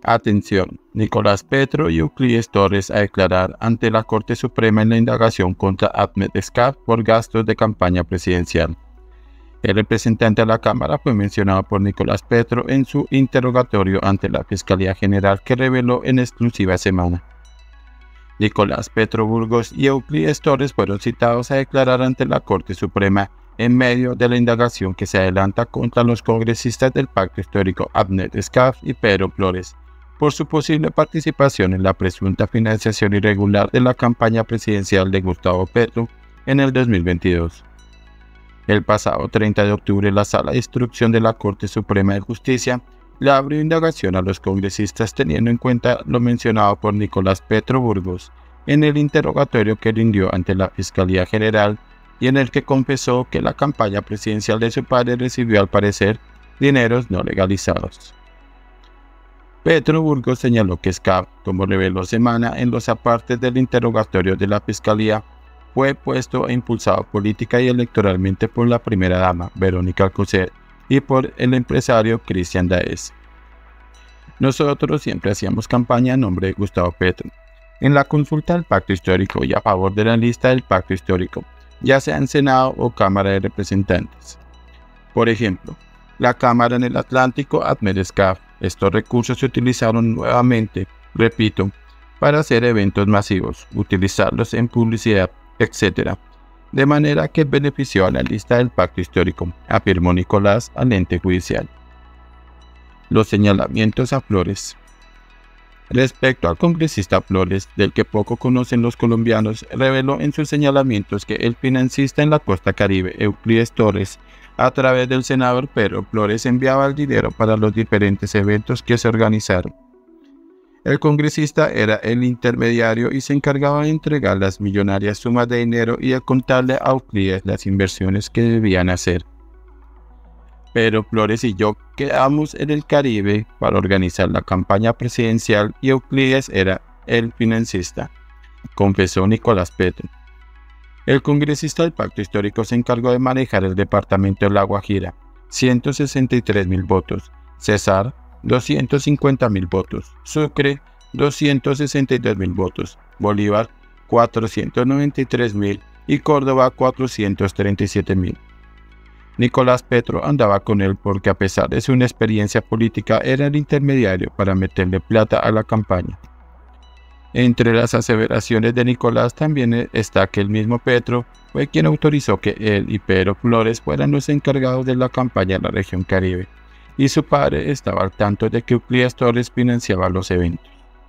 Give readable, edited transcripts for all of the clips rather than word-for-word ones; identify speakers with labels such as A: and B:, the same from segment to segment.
A: Atención, Nicolás Petro y Euclides Torres a declarar ante la Corte Suprema en la indagación contra Ahmed Escaf por gastos de campaña presidencial. El representante a la Cámara fue mencionado por Nicolás Petro en su interrogatorio ante la Fiscalía General que reveló en exclusiva semana. Nicolás Petro Burgos y Euclides Torres fueron citados a declarar ante la Corte Suprema en medio de la indagación que se adelanta contra los congresistas del Pacto Histórico Ahmed Escaf y Pedro Flores por su posible participación en la presunta financiación irregular de la campaña presidencial de Gustavo Petro en el 2022. El pasado 30 de octubre, la Sala de Instrucción de la Corte Suprema de Justicia le abrió indagación a los congresistas teniendo en cuenta lo mencionado por Nicolás Petro Burgos en el interrogatorio que rindió ante la Fiscalía General y en el que confesó que la campaña presidencial de su padre recibió al parecer dineros no legalizados. Petro Burgos señaló que Escaf, como reveló Semana en los apartes del interrogatorio de la Fiscalía, fue puesto e impulsado política y electoralmente por la primera dama, Verónica Alcocer, y por el empresario Cristian Daes. Nosotros siempre hacíamos campaña a nombre de Gustavo Petro, en la consulta del Pacto Histórico y a favor de la lista del Pacto Histórico, ya sea en Senado o Cámara de Representantes. Por ejemplo, la Cámara en el Atlántico Ahmed Escaf. Estos recursos se utilizaron nuevamente, repito, para hacer eventos masivos, utilizarlos en publicidad, etc., de manera que benefició a la lista del Pacto Histórico, afirmó Nicolás al ente judicial. Los señalamientos a Flores. Respecto al congresista Flores, del que poco conocen los colombianos, reveló en sus señalamientos que el financista en la costa caribe, Euclides Torres, a través del senador Pedro Flores enviaba el dinero para los diferentes eventos que se organizaron. El congresista era el intermediario y se encargaba de entregar las millonarias sumas de dinero y de contarle a Euclides las inversiones que debían hacer. Pedro Flores y yo quedamos en el Caribe para organizar la campaña presidencial y Euclides era el financista, confesó Nicolás Petro. El congresista del Pacto Histórico se encargó de manejar el departamento de La Guajira, 163.000 votos, Cesar, 250.000 votos, Sucre, 262.000 votos, Bolívar, 493.000 y Córdoba, 437.000. Nicolás Petro andaba con él porque a pesar de su inexperiencia política era el intermediario para meterle plata a la campaña. Entre las aseveraciones de Nicolás también está que el mismo Petro fue quien autorizó que él y Pedro Flores fueran los encargados de la campaña en la región Caribe, y su padre estaba al tanto de que Euclides Torres financiaba los eventos.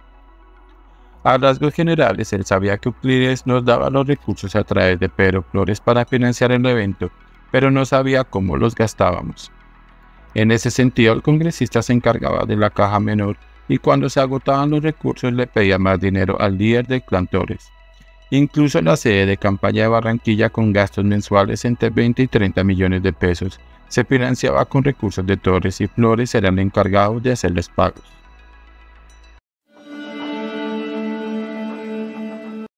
A: A rasgos generales, él sabía que Euclides nos daba los recursos a través de Pedro Flores para financiar el evento, pero no sabía cómo los gastábamos. En ese sentido, el congresista se encargaba de la caja menor y cuando se agotaban los recursos le pedía más dinero al líder del clan Torres. Incluso la sede de campaña de Barranquilla, con gastos mensuales entre 20 y 30 millones de pesos, se financiaba con recursos de Torres y Flores eran encargados de hacerles pagos.